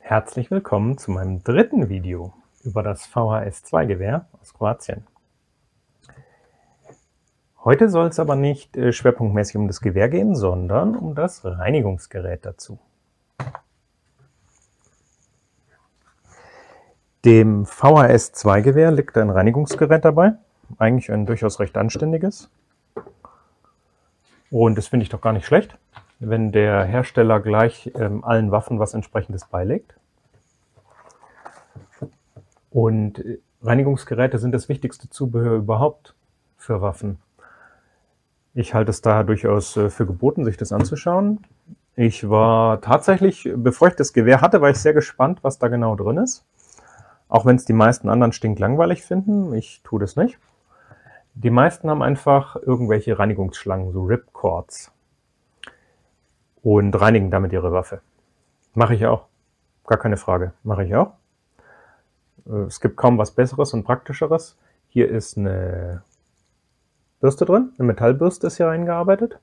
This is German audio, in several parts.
Herzlich willkommen zu meinem dritten Video über das VHS-2-Gewehr aus Kroatien. Heute soll es aber nicht schwerpunktmäßig um das Gewehr gehen, sondern um das Reinigungsgerät dazu. Dem VHS-2-Gewehr liegt ein Reinigungsgerät dabei, eigentlich ein durchaus recht anständiges. Und das finde ich doch gar nicht schlecht, wenn der Hersteller gleich allen Waffen was entsprechendes beilegt. Und Reinigungsgeräte sind das wichtigste Zubehör überhaupt für Waffen. Ich halte es daher durchaus für geboten, sich das anzuschauen. Ich war tatsächlich, bevor ich das Gewehr hatte, war ich sehr gespannt, was da genau drin ist. Auch wenn es die meisten anderen stinklangweilig finden, ich tue das nicht. Die meisten haben einfach irgendwelche Reinigungsschlangen, so Ripcords, und reinigen damit ihre Waffe. Mache ich auch, gar keine Frage, mache ich auch. Es gibt kaum was Besseres und Praktischeres. Hier ist eine Bürste drin, eine Metallbürste ist hier eingearbeitet.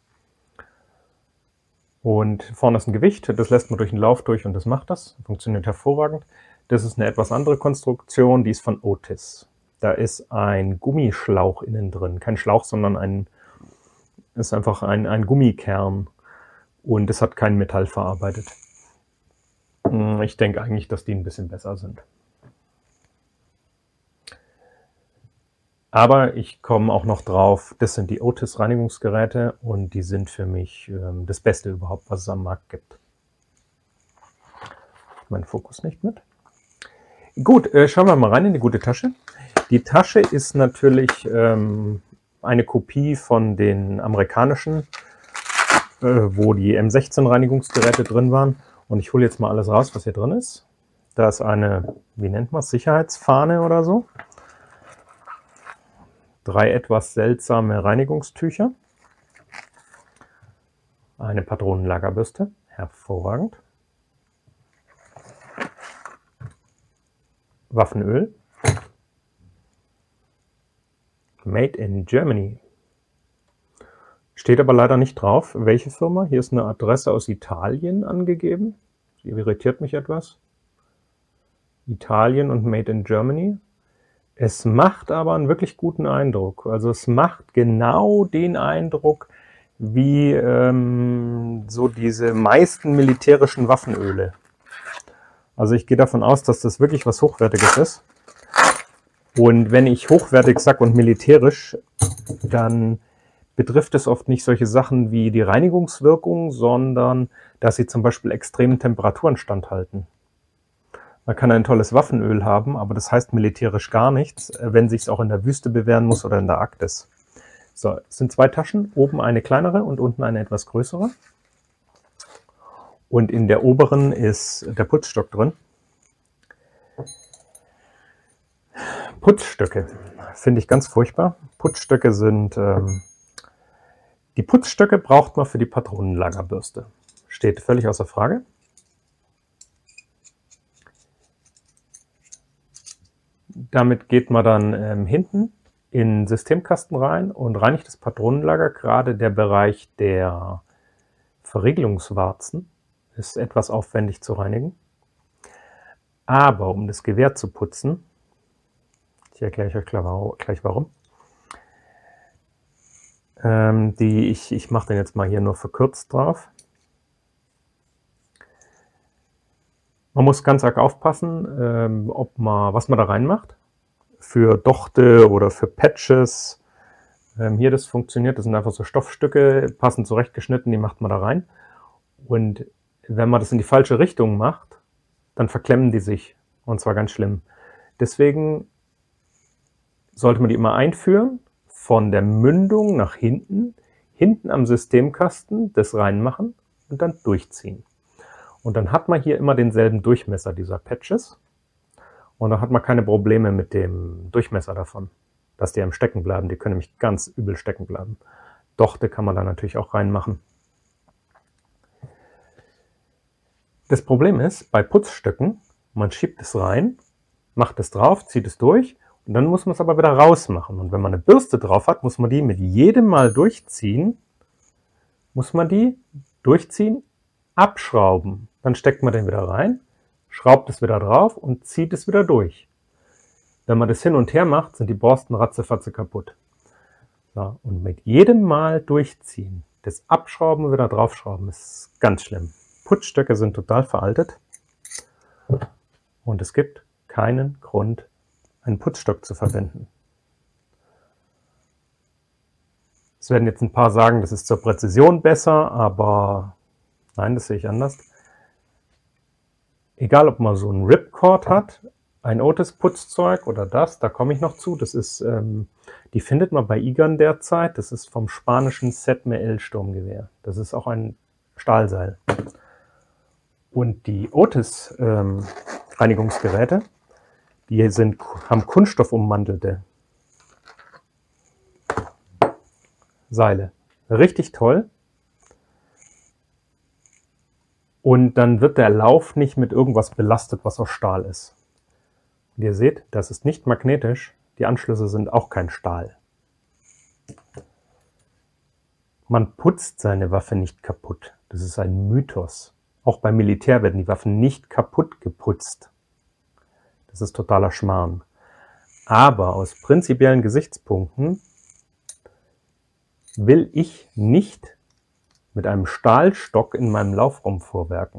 Und vorne ist ein Gewicht, das lässt man durch den Lauf durch und das macht das. Funktioniert hervorragend. Das ist eine etwas andere Konstruktion, die ist von Otis. Da ist ein Gummischlauch innen drin. Kein Schlauch, sondern ist einfach ein Gummikern. Und es hat kein Metall verarbeitet. Ich denke eigentlich, dass die ein bisschen besser sind. Aber ich komme auch noch drauf, das sind die Otis Reinigungsgeräte und die sind für mich das Beste überhaupt, was es am Markt gibt. Mein Fokus nicht mit. Gut, schauen wir mal rein in die gute Tasche. Die Tasche ist natürlich eine Kopie von den amerikanischen, wo die M16 Reinigungsgeräte drin waren. Und ich hole jetzt mal alles raus, was hier drin ist. Da ist eine, wie nennt man es, Sicherheitsfahne oder so. 3 etwas seltsame Reinigungstücher. Eine Patronenlagerbürste, hervorragend. Waffenöl. Made in Germany. Steht aber leider nicht drauf, welche Firma. Hier ist eine Adresse aus Italien angegeben. Die irritiert mich etwas. Italien und Made in Germany. Es macht aber einen wirklich guten Eindruck. Also es macht genau den Eindruck, wie so diese meisten militärischen Waffenöle. Also ich gehe davon aus, dass das wirklich was Hochwertiges ist. Und wenn ich hochwertig sage und militärisch, dann betrifft es oft nicht solche Sachen wie die Reinigungswirkung, sondern dass sie zum Beispiel extremen Temperaturen standhalten. Man kann ein tolles Waffenöl haben, aber das heißt militärisch gar nichts, wenn sich es auch in der Wüste bewähren muss oder in der Arktis. So, es sind 2 Taschen, oben eine kleinere und unten eine etwas größere. Und in der oberen ist der Putzstock drin. Putzstöcke finde ich ganz furchtbar. Putzstöcke sind... Die Putzstöcke braucht man für die Patronenlagerbürste. Steht völlig außer Frage. Damit geht man dann hinten in den Systemkasten rein und reinigt das Patronenlager. Gerade der Bereich der Verriegelungswarzen ist etwas aufwendig zu reinigen. Aber um das Gewehr zu putzen, ich erkläre euch gleich warum, ich mache den jetzt mal hier nur verkürzt drauf. Man muss ganz arg aufpassen, was man da reinmacht. Für Dochte oder für Patches. Hier das funktioniert, das sind einfach so Stoffstücke, passend zurechtgeschnitten, die macht man da rein. Und wenn man das in die falsche Richtung macht, dann verklemmen die sich. Und zwar ganz schlimm. Deswegen sollte man die immer einführen, von der Mündung nach hinten am Systemkasten das reinmachen und dann durchziehen. Und dann hat man hier immer denselben Durchmesser dieser Patches. Und dann hat man keine Probleme mit dem Durchmesser davon, dass die am Stecken bleiben. Die können nämlich ganz übel stecken bleiben. Dochte kann man da natürlich auch reinmachen. Das Problem ist, bei Putzstöcken, man schiebt es rein, macht es drauf, zieht es durch und dann muss man es aber wieder rausmachen. Und wenn man eine Bürste drauf hat, muss man die mit jedem Mal durchziehen, abschrauben. Dann steckt man den wieder rein, schraubt es wieder drauf und zieht es wieder durch. Wenn man das hin und her macht, sind die Borsten ratzefatze kaputt. So, und mit jedem Mal durchziehen, das Abschrauben und wieder draufschrauben, ist ganz schlimm. Putzstöcke sind total veraltet und es gibt keinen Grund, einen Putzstock zu verwenden. Es werden jetzt ein paar sagen, das ist zur Präzision besser, aber nein, das sehe ich anders. Egal, ob man so einen Ripcord hat, ein Otis Putzzeug oder das, da komme ich noch zu. Das ist, die findet man bei Igern derzeit. Das ist vom spanischen Setme Sturmgewehr. Das ist auch ein Stahlseil. Und die Otis Reinigungsgeräte, die haben kunststoffummantelte Seile. Richtig toll. Und dann wird der Lauf nicht mit irgendwas belastet, was aus Stahl ist. Und ihr seht, das ist nicht magnetisch. Die Anschlüsse sind auch kein Stahl. Man putzt seine Waffe nicht kaputt. Das ist ein Mythos. Auch beim Militär werden die Waffen nicht kaputt geputzt. Das ist totaler Schmarrn. Aber aus prinzipiellen Gesichtspunkten will ich nicht mit einem Stahlstock in meinem Laufraum vorwerken.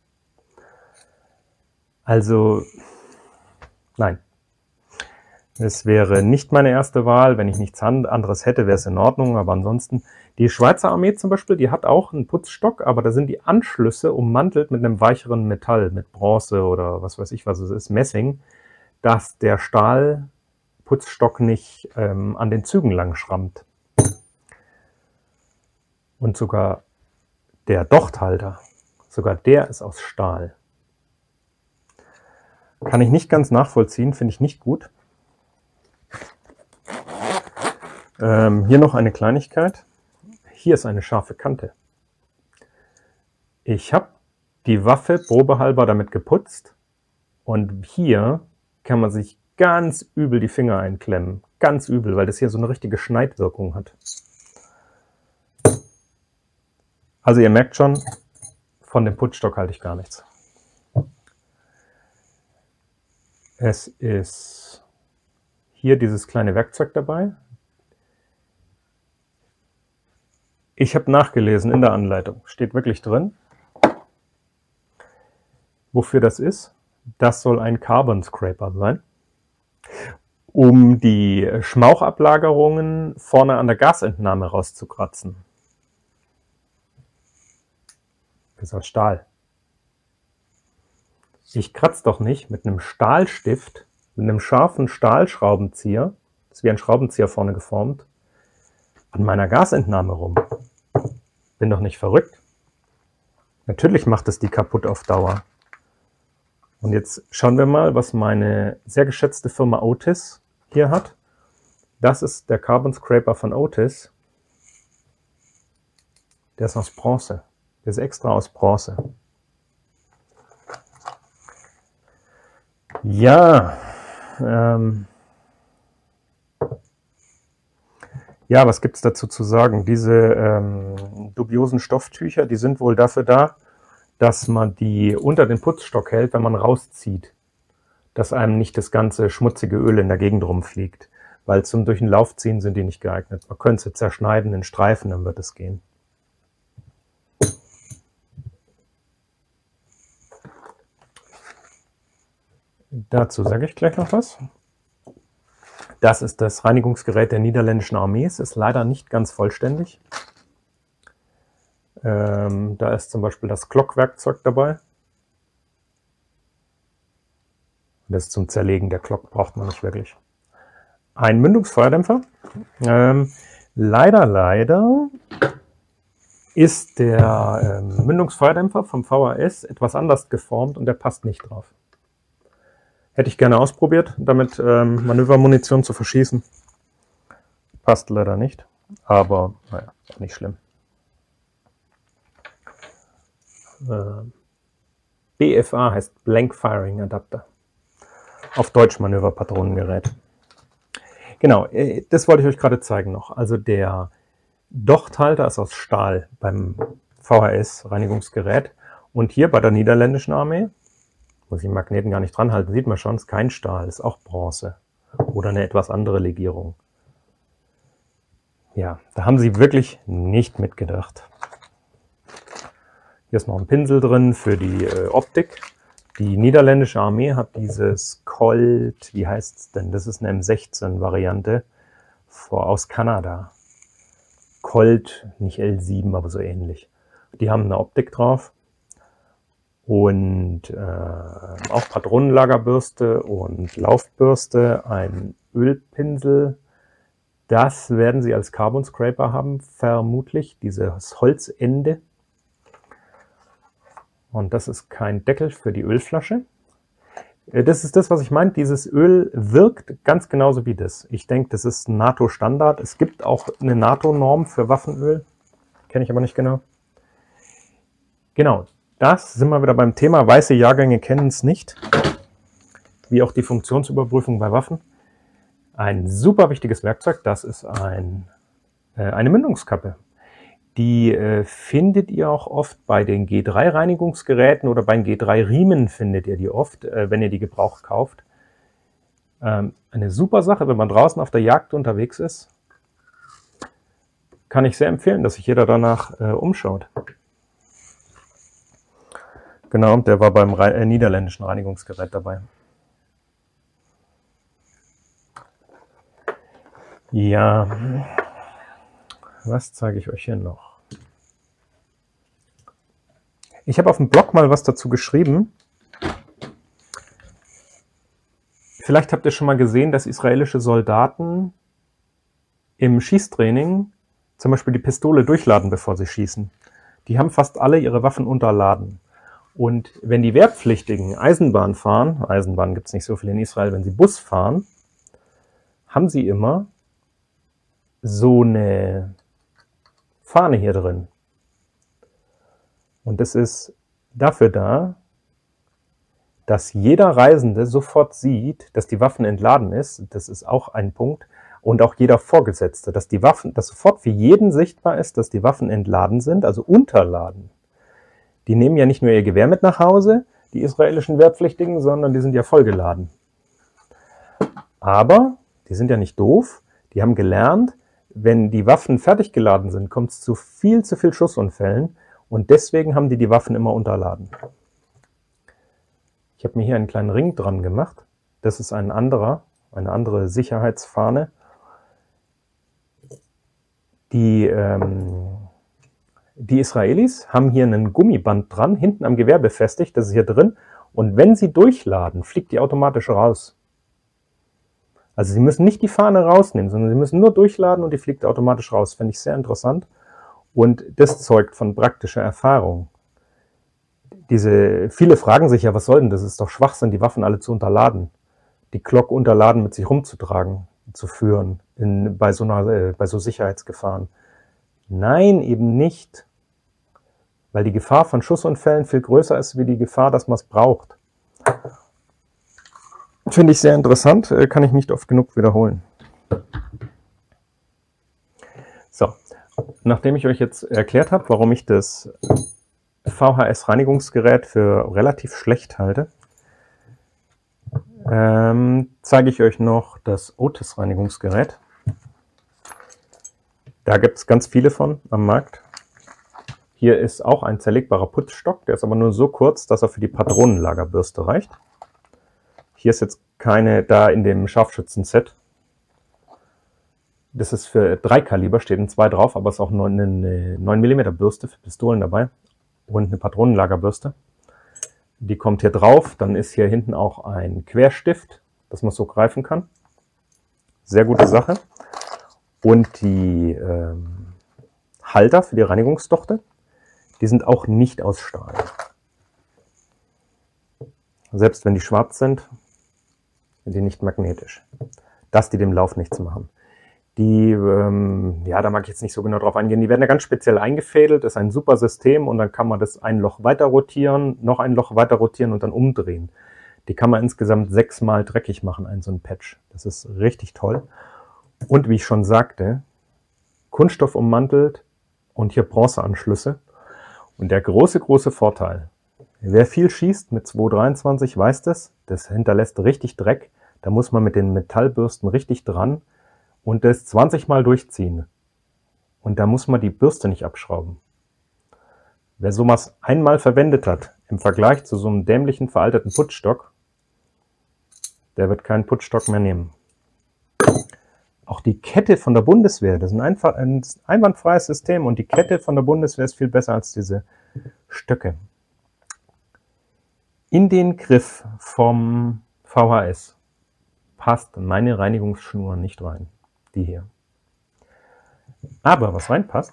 Also, nein. Es wäre nicht meine erste Wahl. Wenn ich nichts anderes hätte, wäre es in Ordnung. Aber ansonsten, die Schweizer Armee zum Beispiel, die hat auch einen Putzstock, aber da sind die Anschlüsse ummantelt mit einem weicheren Metall, mit Bronze oder was weiß ich, was es ist, Messing, dass der Stahlputzstock nicht an den Zügen lang schrammt. Und sogar der Dochthalter, sogar der ist aus Stahl. Kann ich nicht ganz nachvollziehen, finde ich nicht gut. Hier noch eine Kleinigkeit. Hier ist eine scharfe Kante. Ich habe die Waffe probehalber damit geputzt und hier kann man sich ganz übel die Finger einklemmen. Ganz übel, weil das hier so eine richtige Schneidwirkung hat. Also ihr merkt schon, von dem Putzstock halte ich gar nichts. Es ist hier dieses kleine Werkzeug dabei. Ich habe nachgelesen in der Anleitung, steht wirklich drin, wofür das ist. Das soll ein Carbon Scraper sein, um die Schmauchablagerungen vorne an der Gasentnahme rauszukratzen. Das ist aus Stahl. Ich kratze doch nicht mit einem Stahlstift, mit einem scharfen Stahlschraubenzieher, das ist wie ein Schraubenzieher vorne geformt, an meiner Gasentnahme rum. Bin doch nicht verrückt. Natürlich macht es die kaputt auf Dauer. Und jetzt schauen wir mal, was meine sehr geschätzte Firma Otis hier hat. Das ist der Carbon Scraper von Otis. Der ist aus Bronze. Der ist extra aus Bronze. Ja, ja, was gibt es dazu zu sagen? Diese dubiosen Stofftücher, die sind wohl dafür da, dass man die unter den Putzstock hält, wenn man rauszieht. Dass einem nicht das ganze schmutzige Öl in der Gegend rumfliegt. Weil zum durch den Lauf ziehen sind die nicht geeignet. Man könnte sie zerschneiden in Streifen, dann wird es gehen. Dazu sage ich gleich noch was. Das ist das Reinigungsgerät der niederländischen Armee. Es ist leider nicht ganz vollständig. Da ist zum Beispiel das Glockwerkzeug dabei. Das ist zum Zerlegen der Glock, braucht man nicht wirklich. Ein Mündungsfeuerdämpfer. Leider ist der Mündungsfeuerdämpfer vom VHS etwas anders geformt und der passt nicht drauf. Hätte ich gerne ausprobiert, damit Manövermunition zu verschießen. Passt leider nicht, aber naja, auch nicht schlimm. BFA heißt Blank Firing Adapter. Auf Deutsch Manöverpatronengerät. Genau, das wollte ich euch gerade zeigen noch. Also der Dochthalter ist aus Stahl beim VHS-Reinigungsgerät. Und hier bei der niederländischen Armee, Muss ich den Magneten gar nicht dran halten, sieht man schon, ist kein Stahl, ist auch Bronze oder eine etwas andere Legierung. Ja, da haben sie wirklich nicht mitgedacht. Hier ist noch ein Pinsel drin für die Optik. Die niederländische Armee hat dieses Colt, wie heißt es denn? Das ist eine M16-Variante aus Kanada. Colt, nicht L7, aber so ähnlich. Die haben eine Optik drauf. Und auch Patronenlagerbürste und Laufbürste, ein Ölpinsel. Das werden sie als Carbon Scraper haben, vermutlich, dieses Holzende. Und das ist kein Deckel für die Ölflasche. Das ist das, was ich meine. Dieses Öl wirkt ganz genauso wie das. Ich denke, das ist ein NATO-Standard. Es gibt auch eine NATO-Norm für Waffenöl. Kenne ich aber nicht genau. Genau. Das sind wir wieder beim Thema. Weiße Jahrgänge kennen es nicht, wie auch die Funktionsüberprüfung bei Waffen. Ein super wichtiges Werkzeug, das ist eine Mündungskappe. Die findet ihr auch oft bei den G3-Reinigungsgeräten oder bei den G3-Riemen findet ihr die oft, wenn ihr die gebraucht kauft. Eine super Sache, wenn man draußen auf der Jagd unterwegs ist. Kann ich sehr empfehlen, dass sich jeder danach umschaut. Genau, der war beim niederländischen Reinigungsgerät dabei. Ja, was zeige ich euch hier noch? Ich habe auf dem Blog mal was dazu geschrieben. Vielleicht habt ihr schon mal gesehen, dass israelische Soldaten im Schießtraining zum Beispiel die Pistole durchladen, bevor sie schießen. Die haben fast alle ihre Waffen unterladen. Und wenn die Wehrpflichtigen Eisenbahn fahren, Eisenbahn gibt es nicht so viel in Israel, wenn sie Bus fahren, haben sie immer so eine Fahne hier drin. Und das ist dafür da, dass jeder Reisende sofort sieht, dass die Waffen entladen ist. Das ist auch ein Punkt. Und auch jeder Vorgesetzte, dass sofort für jeden sichtbar ist, dass die Waffen entladen sind, also unterladen. Die nehmen ja nicht nur ihr Gewehr mit nach Hause, die israelischen Wehrpflichtigen, sondern die sind ja vollgeladen. Aber die sind ja nicht doof. Die haben gelernt, wenn die Waffen fertig geladen sind, kommt es zu viel Schussunfällen. Und deswegen haben die Waffen immer unterladen. Ich habe mir hier einen kleinen Ring dran gemacht. Das ist eine andere Sicherheitsfahne. Die Israelis haben hier einen Gummiband dran, hinten am Gewehr befestigt, das ist hier drin. Und wenn sie durchladen, fliegt die automatisch raus. Also sie müssen nicht die Fahne rausnehmen, sondern sie müssen nur durchladen und die fliegt automatisch raus. Finde ich sehr interessant. Und das zeugt von praktischer Erfahrung. Viele fragen sich ja, was soll denn das? Es ist doch Schwachsinn, die Waffen alle zu unterladen. Die Glock unterladen mit sich rumzutragen, zu führen, bei so Sicherheitsgefahren. Nein, eben nicht. Weil die Gefahr von Schussunfällen viel größer ist, wie die Gefahr, dass man es braucht. Finde ich sehr interessant, kann ich nicht oft genug wiederholen. So, nachdem ich euch jetzt erklärt habe, warum ich das VHS-Reinigungsgerät für relativ schlecht halte, zeige ich euch noch das Otis-Reinigungsgerät. Da gibt es ganz viele von am Markt. Hier ist auch ein zerlegbarer Putzstock, der ist aber nur so kurz, dass er für die Patronenlagerbürste reicht. Hier ist jetzt keine da in dem Scharfschützen-Set. Das ist für 3 Kaliber, steht ein 2 drauf, aber es ist auch eine 9 mm Bürste für Pistolen dabei und eine Patronenlagerbürste. Die kommt hier drauf, dann ist hier hinten auch ein Querstift, dass man so greifen kann. Sehr gute Sache. Und die Halter für die Reinigungsdochte, die sind auch nicht aus Stahl. Selbst wenn die schwarz sind die nicht magnetisch. Dass die dem Lauf nichts machen. Die, ja, da mag ich jetzt nicht so genau drauf eingehen, die werden ja ganz speziell eingefädelt, das ist ein super System und dann kann man das ein Loch weiter rotieren, noch ein Loch weiter rotieren und dann umdrehen. Die kann man insgesamt 6 Mal dreckig machen, so ein Patch. Das ist richtig toll. Und wie ich schon sagte, Kunststoff ummantelt und hier Bronzeanschlüsse. Und der große Vorteil, Wer viel schießt mit 223 weiß das hinterlässt richtig Dreck. Da muss man mit den Metallbürsten richtig dran und das 20 Mal durchziehen. Und da muss man die Bürste nicht abschrauben. Wer sowas einmal verwendet hat, im Vergleich zu so einem dämlichen veralteten Putzstock, der wird keinen Putzstock mehr nehmen. Auch die Kette von der Bundeswehr, das ist ein einwandfreies System und die Kette von der Bundeswehr ist viel besser als diese Stöcke. In den Griff vom VHS passt meine Reinigungsschnur nicht rein, die hier. Aber was reinpasst,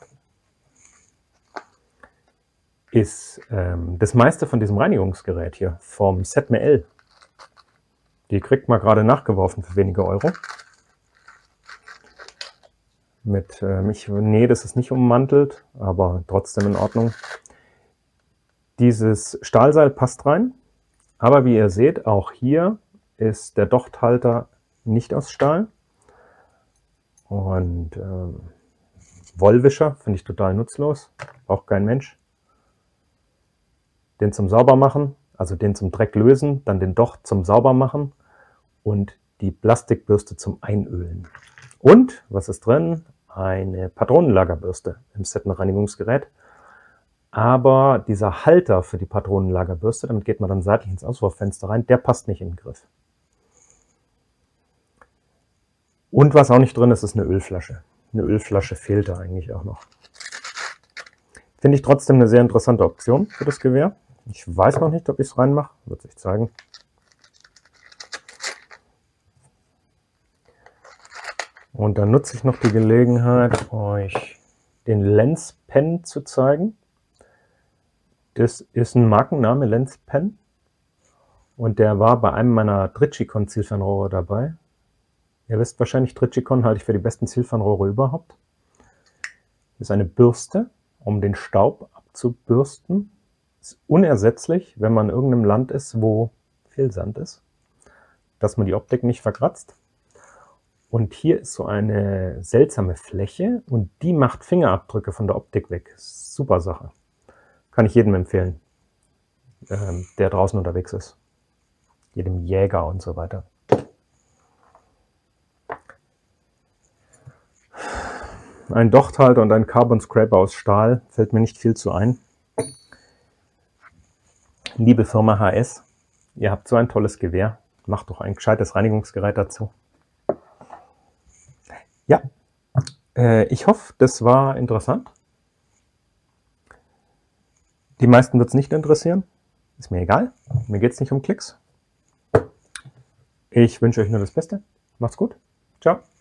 ist das meiste von diesem Reinigungsgerät hier vom Setme L. Die kriegt man gerade nachgeworfen für wenige Euro. Nee, das ist nicht ummantelt, aber trotzdem in Ordnung. Dieses Stahlseil passt rein, aber wie ihr seht, auch hier ist der Dochthalter nicht aus Stahl. Und Wollwischer finde ich total nutzlos, braucht kein Mensch. Den zum Saubermachen, also den zum Dreck lösen, dann den Docht zum Saubermachen und die Plastikbürste zum Einölen. Und, was ist drin? Eine Patronenlagerbürste im Settenreinigungsgerät. Aber dieser Halter für die Patronenlagerbürste, damit geht man dann seitlich ins Auswurffenster rein, der passt nicht in den Griff. Und was auch nicht drin ist, ist eine Ölflasche. Eine Ölflasche fehlt da eigentlich auch noch. Finde ich trotzdem eine sehr interessante Option für das Gewehr. Ich weiß noch nicht, ob ich es reinmache, wird sich zeigen. Und dann nutze ich noch die Gelegenheit, euch den Lens Pen zu zeigen. Das ist ein Markenname, Lens Pen. Und der war bei einem meiner Tritchicon Zielfernrohre dabei. Ihr wisst wahrscheinlich, Tritchicon halte ich für die besten Zielfernrohre überhaupt. Das ist eine Bürste, um den Staub abzubürsten. Ist unersetzlich, wenn man in irgendeinem Land ist, wo viel Sand ist, dass man die Optik nicht verkratzt. Und hier ist so eine seltsame Fläche und die macht Fingerabdrücke von der Optik weg. Super Sache. Kann ich jedem empfehlen, der draußen unterwegs ist. Jedem Jäger und so weiter. Ein Dochthalter und ein Carbon Scraper aus Stahl, fällt mir nicht viel zu ein. Liebe Firma HS, ihr habt so ein tolles Gewehr, macht doch ein gescheites Reinigungsgerät dazu. Ja, ich hoffe, das war interessant. Die meisten wird es nicht interessieren, ist mir egal, mir geht es nicht um Klicks. Ich wünsche euch nur das Beste, macht's gut, ciao.